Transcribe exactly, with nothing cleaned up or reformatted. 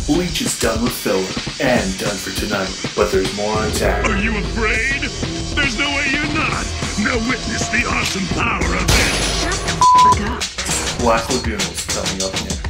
Bleach is done with filler and done for tonight, but there's more on tap. Are you afraid? There's no way you're not. Now witness the awesome power of it. Black Lagoon is coming up next.